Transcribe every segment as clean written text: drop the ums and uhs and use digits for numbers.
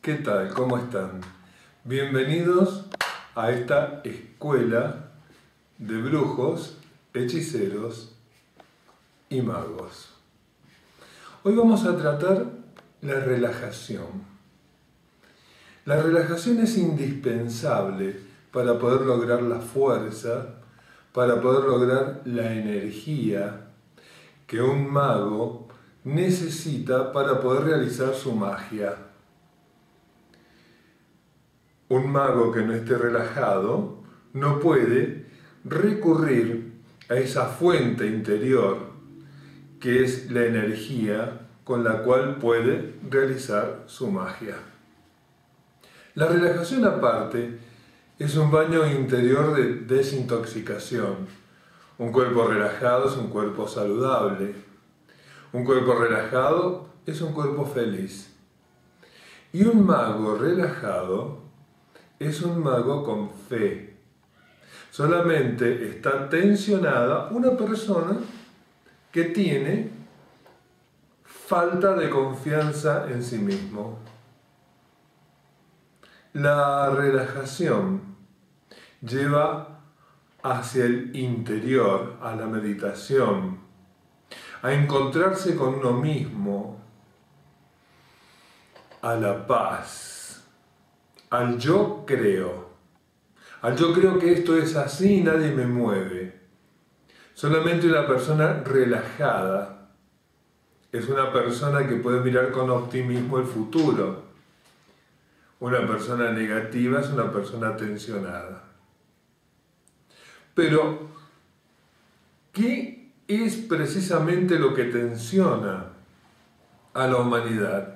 ¿Qué tal? ¿Cómo están? Bienvenidos a esta escuela de brujos, hechiceros y magos. Hoy vamos a tratar la relajación. La relajación es indispensable para poder lograr la fuerza, para poder lograr la energía que un mago necesita para poder realizar su magia. Un mago que no esté relajado no puede recurrir a esa fuente interior que es la energía con la cual puede realizar su magia. La relajación aparte es un baño interior de desintoxicación. Un cuerpo relajado es un cuerpo saludable. Un cuerpo relajado es un cuerpo feliz. Y un mago relajado es un mago con fe. Solamente está tensionada una persona que tiene falta de confianza en sí mismo. La relajación lleva hacia el interior, a la meditación, a encontrarse con uno mismo, a la paz, al yo creo. Al yo creo que esto es así y nadie me mueve. Solamente una persona relajada es una persona que puede mirar con optimismo el futuro. Una persona negativa es una persona tensionada. Pero, ¿qué es precisamente lo que tensiona a la humanidad?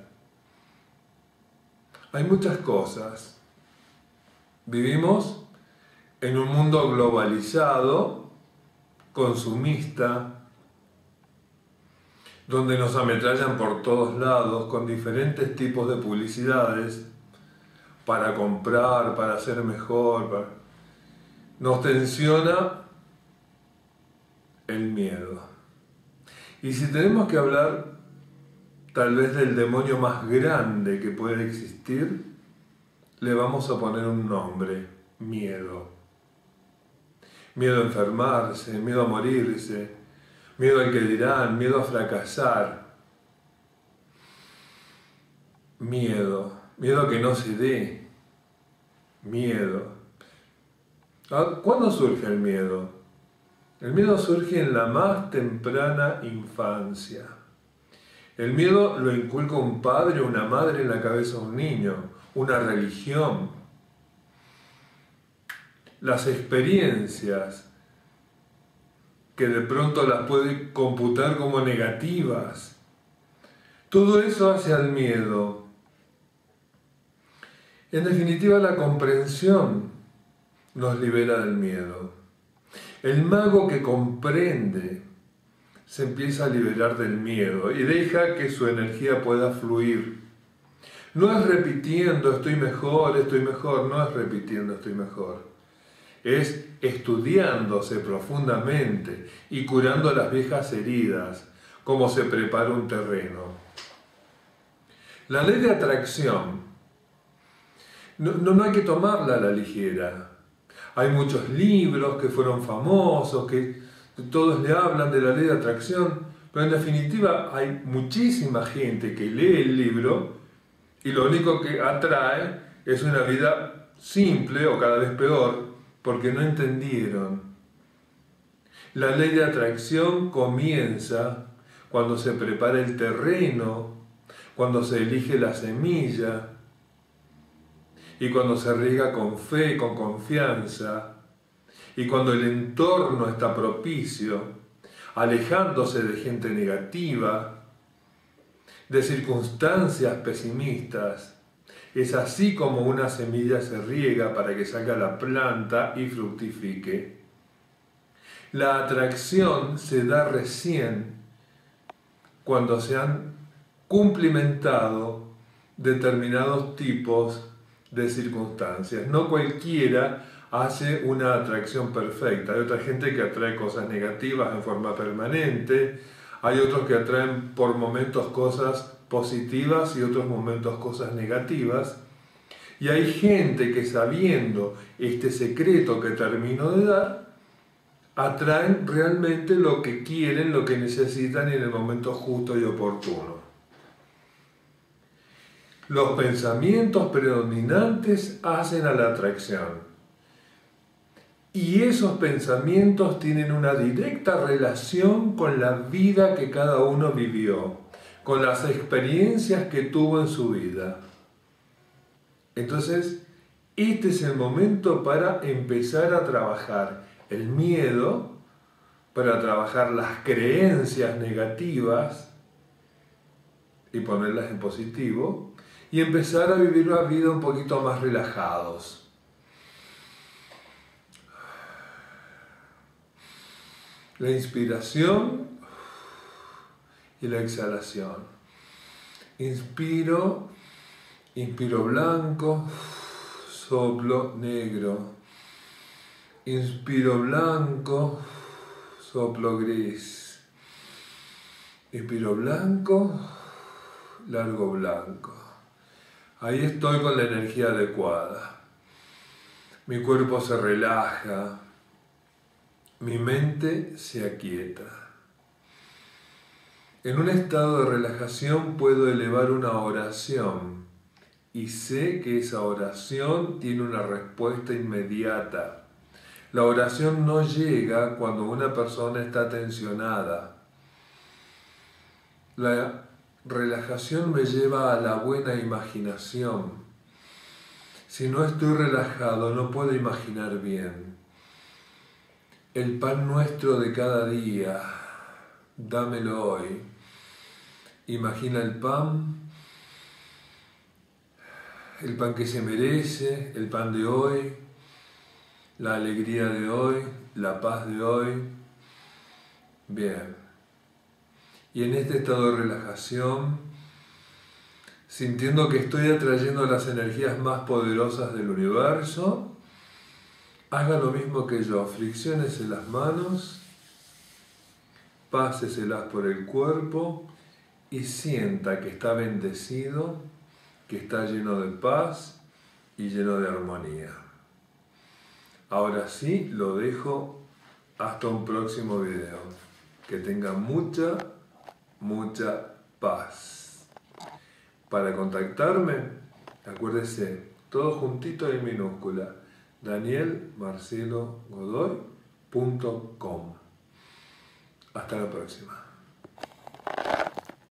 Hay muchas cosas. Vivimos en un mundo globalizado, consumista, donde nos ametrallan por todos lados con diferentes tipos de publicidades para comprar, para ser mejor. Nos tensiona el miedo. Y si tenemos que hablar tal vez del demonio más grande que puede existir, le vamos a poner un nombre: miedo. Miedo a enfermarse, miedo a morirse, miedo al que dirán, miedo a fracasar. Miedo a que no se dé. Miedo. ¿Cuándo surge el miedo? El miedo surge en la más temprana infancia. El miedo lo inculca un padre o una madre en la cabeza de un niño, una religión. Las experiencias que de pronto las puede computar como negativas. Todo eso hace al miedo. En definitiva, la comprensión nos libera del miedo. El mago que comprende se empieza a liberar del miedo y deja que su energía pueda fluir. No es repitiendo estoy mejor, no es repitiendo estoy mejor. Es estudiándose profundamente y curando las viejas heridas, como se prepara un terreno. La ley de atracción no hay que tomarla a la ligera. Hay muchos libros que fueron famosos, que todos le hablan de la ley de atracción, pero en definitiva hay muchísima gente que lee el libro y lo único que atrae es una vida simple o cada vez peor, porque no entendieron. La ley de atracción comienza cuando se prepara el terreno, cuando se elige la semilla y cuando se riega con fe, con confianza, y cuando el entorno está propicio, alejándose de gente negativa, de circunstancias pesimistas. Es así como una semilla se riega para que salga la planta y fructifique. La atracción se da recién cuando se han cumplimentado determinados tipos de circunstancias. No cualquiera hace una atracción perfecta. Hay otra gente que atrae cosas negativas en forma permanente. Hay otros que atraen por momentos cosas positivas y otros momentos cosas negativas. Y hay gente que, sabiendo este secreto que termino de dar, atraen realmente lo que quieren, lo que necesitan en el momento justo y oportuno. Los pensamientos predominantes hacen a la atracción. Y esos pensamientos tienen una directa relación con la vida que cada uno vivió, con las experiencias que tuvo en su vida. Entonces, este es el momento para empezar a trabajar el miedo, para trabajar las creencias negativas y ponerlas en positivo, y empezar a vivir una vida un poquito más relajados. La inspiración y la exhalación. Inspiro blanco, soplo negro. Inspiro blanco, soplo gris. Inspiro blanco, largo blanco. Ahí estoy con la energía adecuada. Mi cuerpo se relaja. Mi mente se aquieta. En un estado de relajación puedo elevar una oración y sé que esa oración tiene una respuesta inmediata. La oración no llega cuando una persona está tensionada. La relajación me lleva a la buena imaginación. Si no estoy relajado, no puedo imaginar bien. El pan nuestro de cada día, dámelo hoy. Imagina el pan que se merece, el pan de hoy, la alegría de hoy, la paz de hoy. Bien. Y en este estado de relajación, sintiendo que estoy atrayendo las energías más poderosas del universo, haga lo mismo que yo, fricciónese las manos, páseselas por el cuerpo y sienta que está bendecido, que está lleno de paz y lleno de armonía. Ahora sí, lo dejo hasta un próximo video. Que tenga mucha paz. Para contactarme, acuérdese, todo juntito en minúscula. danielmarcelogodoy.com. Hasta la próxima.